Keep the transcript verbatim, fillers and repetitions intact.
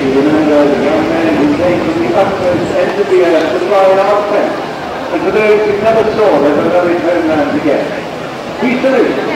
is Amanda, the young man who came from the utmost end of the earth to fly in our tent. And for those who never saw, they will never return round again. We salute